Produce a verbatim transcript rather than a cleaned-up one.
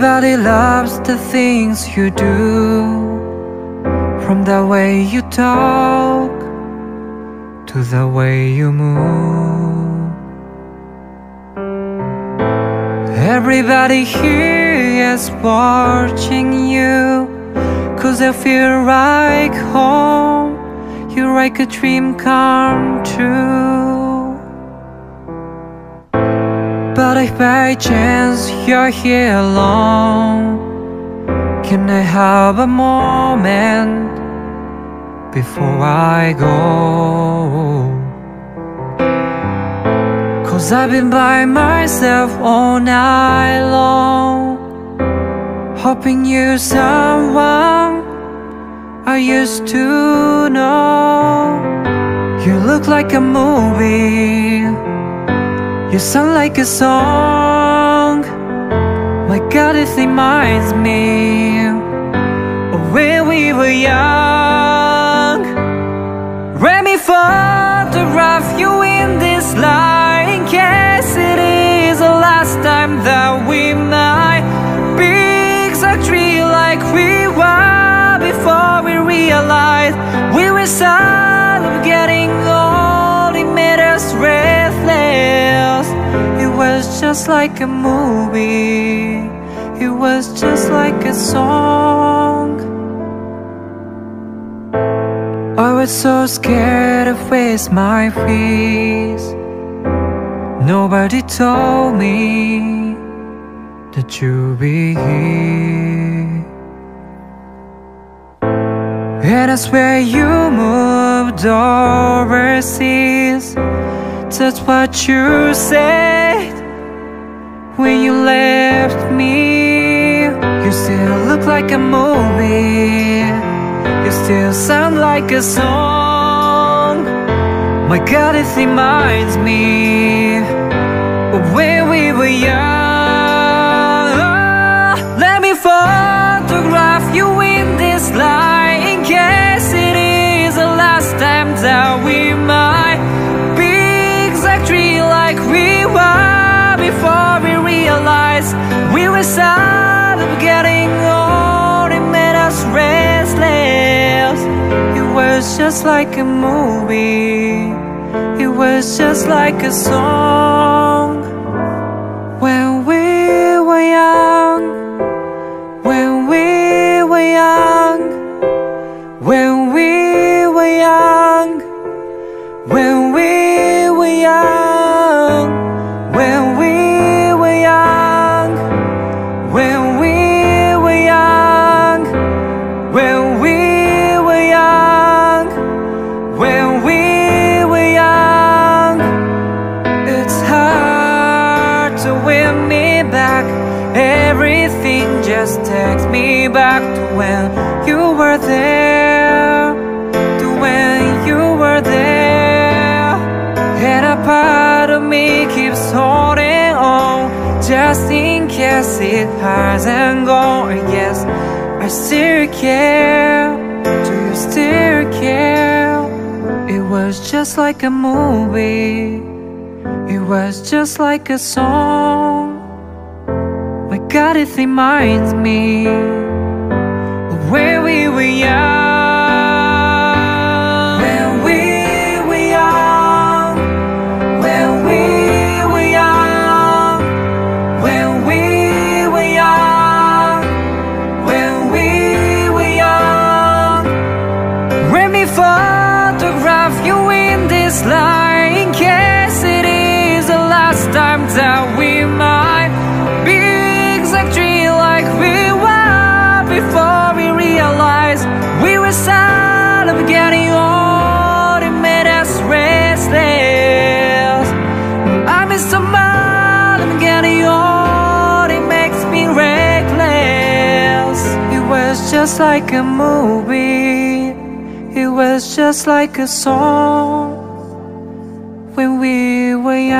Everybody loves the things you do, from the way you talk to the way you move. Everybody here is watching you, 'cause I feel like home. You're like a dream come true. But if by chance you're here alone, can I have a moment before I go? 'Cause I've been by myself all night long, hoping you're someone I used to know. You look like a movie, you sound like a song. My God, it reminds me of when we were young. Let me photograph you in this light, in case it is the last time that we might be exactly like we were before we realized we were sad of getting old. It made us restless. It was just like a movie, it was just like a song. I was so scared to face my fears. Nobody told me that you'd be here. And I swear you moved overseas. That's what you said when you left me. You still look like a movie, you still sound like a song. My God, it reminds me of when we were young. Let me photograph you in this light, in case it is the last time that we might be exactly like we were before we realized we were sad of getting old. It made us restless. It was just like a movie, it was just like a song. When we were young, when we were young, when we were young, when we were young, when we were young, when we were young, when we were young, when we were young. It's hard to win me back. Everything just takes me back to when you were there, to when you were there. And a part of me keeps holding on, just in case it hasn't gone. Yes, I still care. Do you still care? It was just like a movie, it was just like a song. My God, it reminds me of when we were young. When we were young, when we were young, when we were young, when we were young. Let me photograph you in this light, in case it is the last time that we might be exactly like we were before we realized we were sad of getting old. It made us restless. I miss so much of getting old, it makes me reckless. It was just like a movie, it was just like a song. When we were young.